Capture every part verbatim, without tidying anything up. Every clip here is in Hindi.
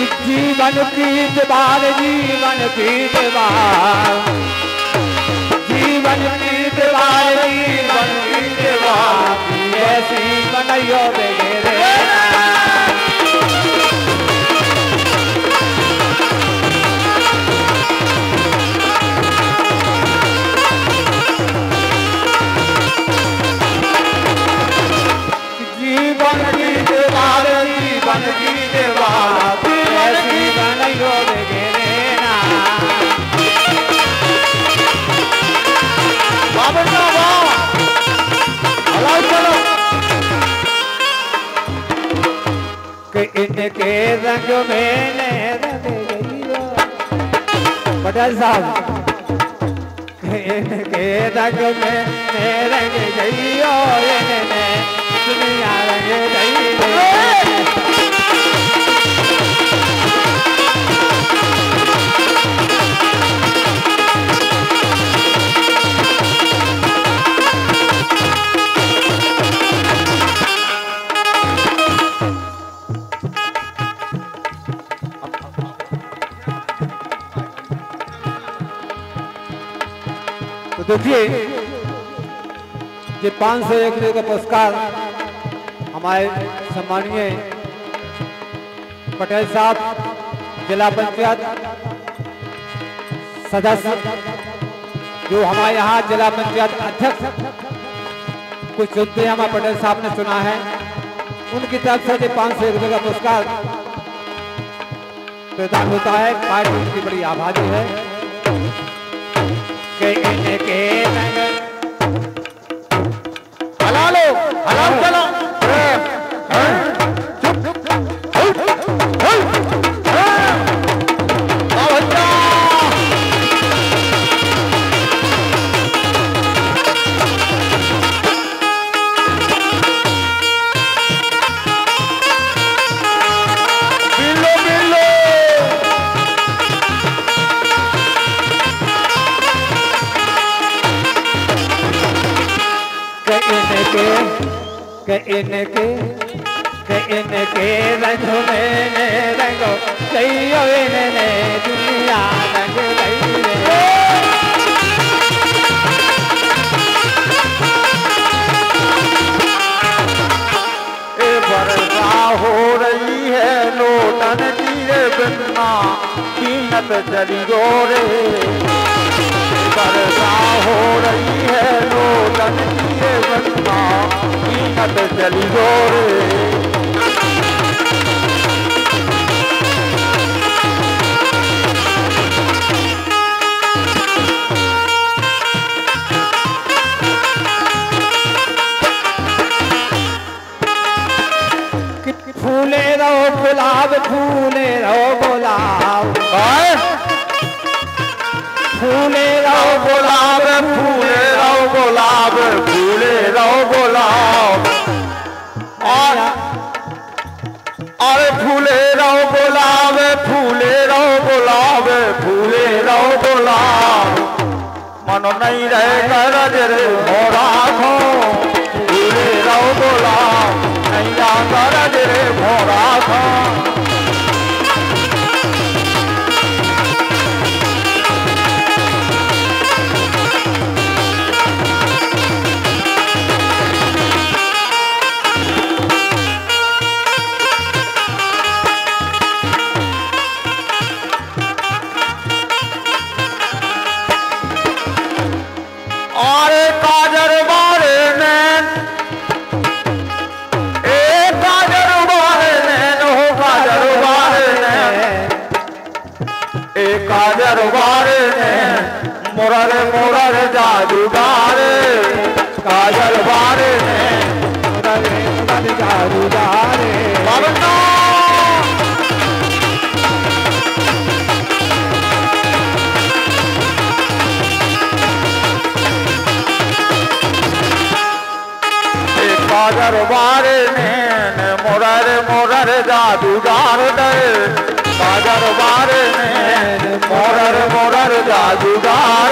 जीवन की दीवार जीवन की दीवार जीवन की दीवार जीवन की दीवार ऐसी बनाइयो बेगे जीवन की दीवार जीवन की दीवार ऐसी बनाइयो बेगे ना बाबा हलाओ चलो कि इनके रंग में रंग गई पटेल साहब कि इनके रंग में रंग गई इन्हें दुनिया रंग गई तो देखिए ये पाँच सौ एक रुपये का पुरस्कार हमारे सम्मानीय पटेल साहब जिला पंचायत सदस्य जो हमारे यहाँ जिला पंचायत अध्यक्ष कुछ सुनते हैं हमारे पटेल साहब ने सुना है उनकी तरफ से ये पाँच सौ एक रुपये का पुरस्कार प्रदान होता है। पार्टी उनकी बड़ी आभारी है के इनके रंग हला लो हला चलो के इनके के इनके रंग में रंगो कईयो इन्हें दुनिया रंग गई ए वर्षा हो रही है लोटन तीरे बिना कीमत चली गोरे वर्षा हो रही है लोटन तीरे बिना कीमत चली गोरे फूले रहो गुलाब फूले रहो गुलाब फूले रहो गुलाब फूले रहो गुलाब फूले रहो गुलाब और अरे फूले रहो गुलाब फूले रहो गुलाब फूले रहो गुलाब मनो नहीं रहे गरज रे मोरा खो फूले रहो गुलाब नहीं जा गरज रे मोरा खो काजर वारे ने मुरर मुरर जादूगार काजल वारे ने मुरर मुरर जादूगार काजर वारे ने मुरर मुरर जादूगार दे काजर वारे ने मोरर मोरर जादूगार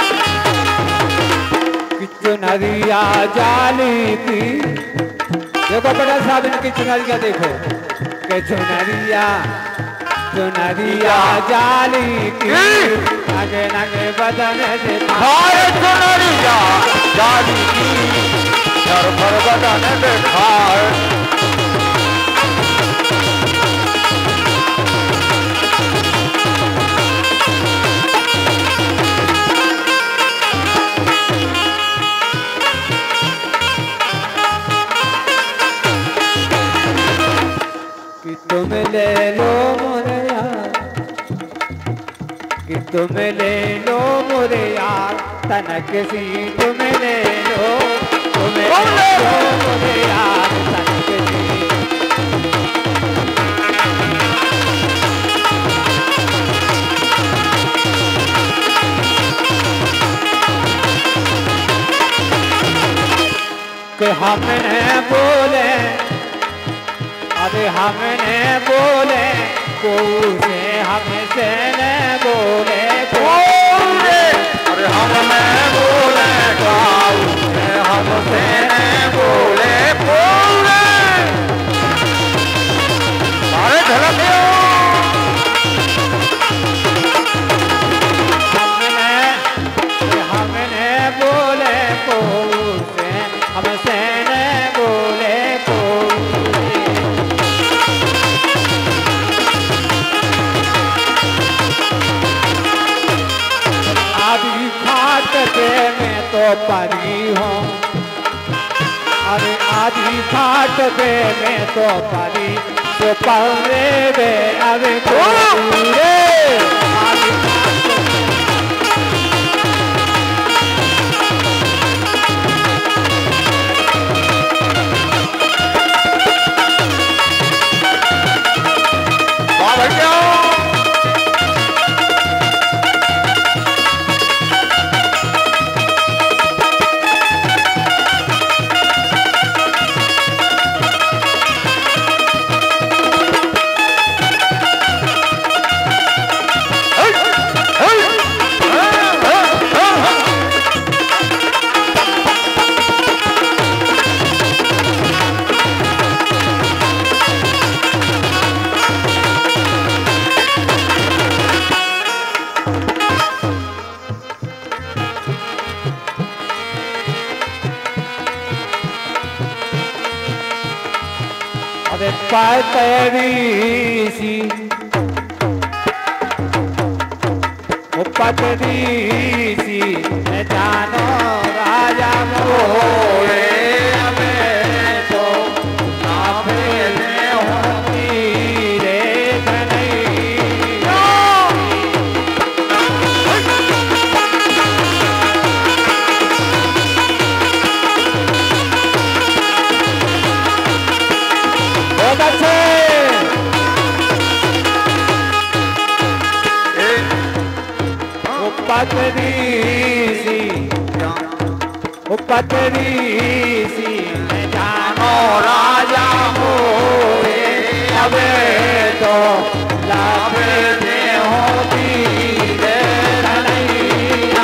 किच नदिया जाली की देखो बड़ा साहब इनकी चुनरिया देखो के चुनरिया चुनरिया जाली की आगे नागे बदन से खाए चुनरिया जाली की सर पर बदन दिखाए कि तुम ले लो मोरे यार कि तुम ले लो मोरे यार तनक सी तुम ले लो तुम ले लो मोरे यार तनक सी कि हमने बोले अरे हमने बोले कोसे हमसे न बोले बोले अरे हमने बोले कोसे हमसे न बोले बोले अरे झलकियो हमने हमने बोले कोसे हमसे न बोले मैं तो परी हूँ अरे आधी फाट पे मैं तो परी तो परे वे अरे पूरे आधी पतरी सी वो पतरी सी न जानो राजा मोरे हमें तो नाभे में होती रे धनैया बहुत अच्छे पतरी सी वो पतरी सी मैं जानो राजा मोरे अबे तो लाभे दे होती रे धनैया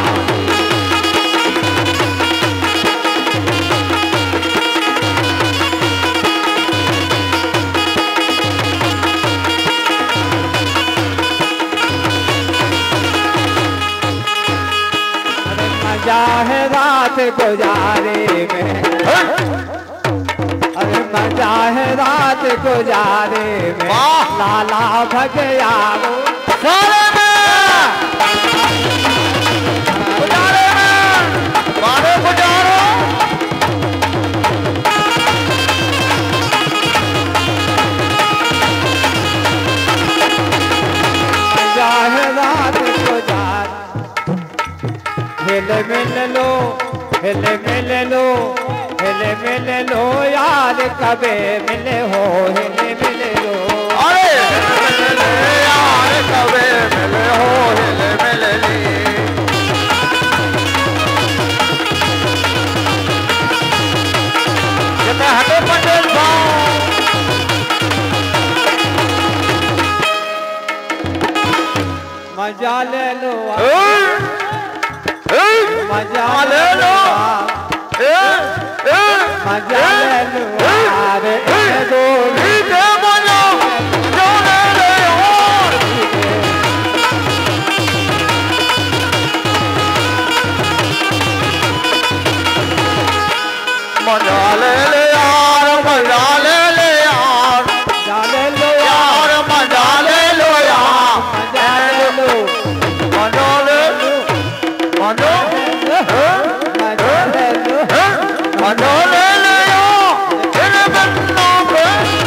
मजा है रात गुजारे में अरे मजा है रात गुजारे में लाला भगया सारे में गुजारे में मारो गुजारो मजा है रात गुजार हिल मिल लो हिल मिल लो हिल मिल लो यार कबे मिले हो हिल मिल लो अरे हिल मिल यार कबे मिले हो हिल मिल ली जितने हटे पटेल मजा ले लो मजा ले लो मजा ले लो यार मजा ले ले यार जाले लो यार मजा ले लो यार जाले लो मजा ले लो मजा जाले लो मजा ले ले यार तेरे बन्ना पे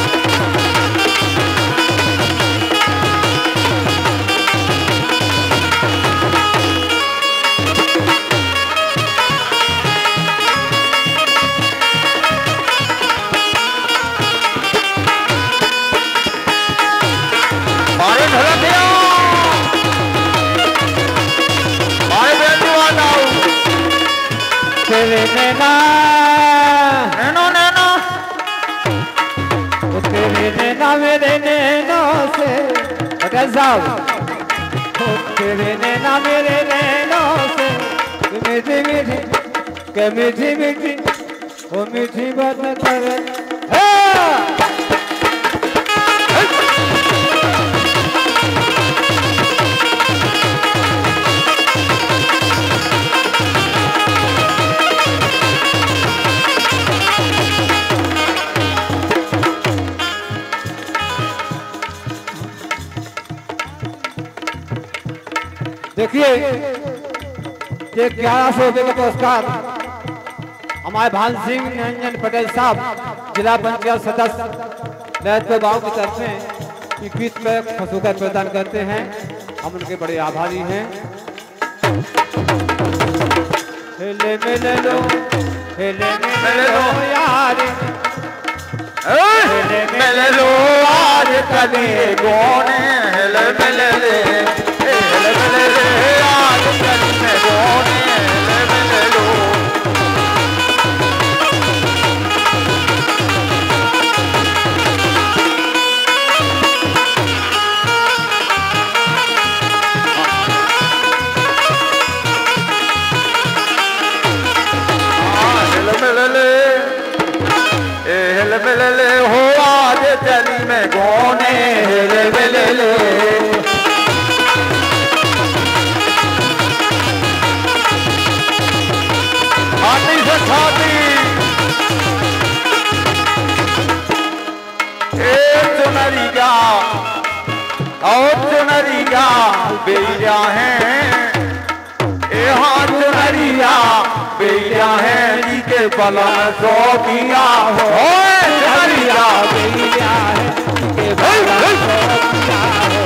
मारे ढलक दिया मारे बेजुआ नाउ तेरे नैना नैनो नैनो ओ तेरे नैना मेरे नैनों से पटेल साहब ओ तेरे नैना मेरे नैनों से मीठी मीठी के मीठी मीठी ओ मीठी बात कर देखिए ये ग्यारह सौ रुपये का पुरस्कार हमारे भान सिंह निरंजन पटेल साहब जिला पंचायत सदस्य लहतपुर गाँव की तरफ से इक्कीस में खसूका प्रदान करते हैं। हम उनके बड़े आभारी हैं। हेले मिले लो हेले मिले लो यार मिले लो आज कभी गोने हेले मिले ले हेले मिले ले आज कभी में गोने हेले मिले लो हेले मिले ले हेले मिले ले हो आज चली में गोने हेले मिले ले छाती से छाती ए चुनरिया और चुनरिया बेरिया हैं ए हाँ चुनरिया बेरिया हैं जी के बलन सो किया हो चुनरिया बेरिया है के बलन सो किया हो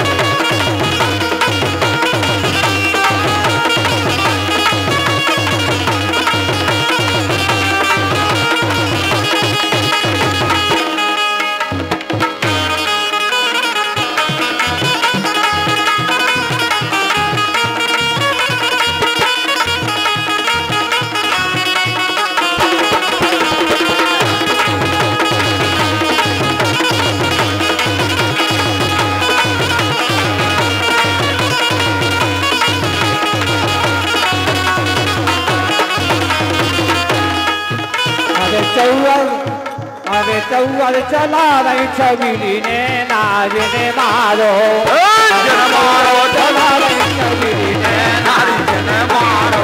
चौवर अरे चौवर चला रही छबीली ने नाजने मारो जन मारो चला रही छबीली ने जन मारो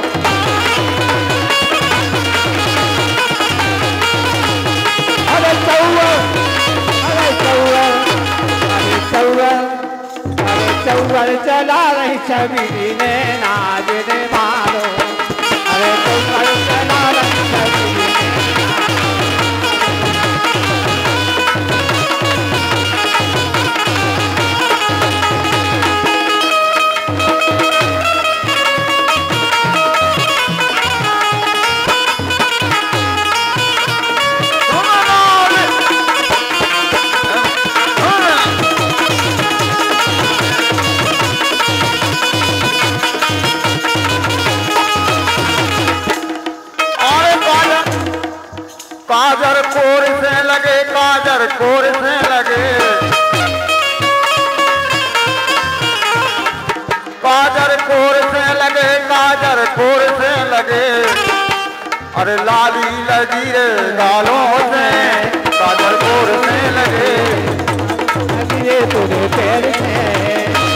अरे चौवर अरे चौवर अरे चौवर अरे चौवर चला रही छबीली ने नाजने मारो अरे चौवर चला रही छबीली काजर कोर से लगे काजर कोर से लगे काजर कोर से लगे काजर कोर से लगे अरे लाली लगी रे गालों से काजर कोर से लगे ये तोरे पैर से